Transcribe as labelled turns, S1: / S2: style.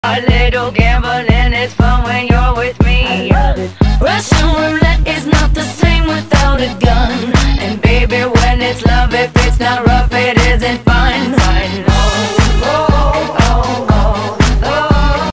S1: A little gambling is fun when you're with me.
S2: Russian roulette is not the same without a gun.
S1: And baby, when it's love, if it's not right,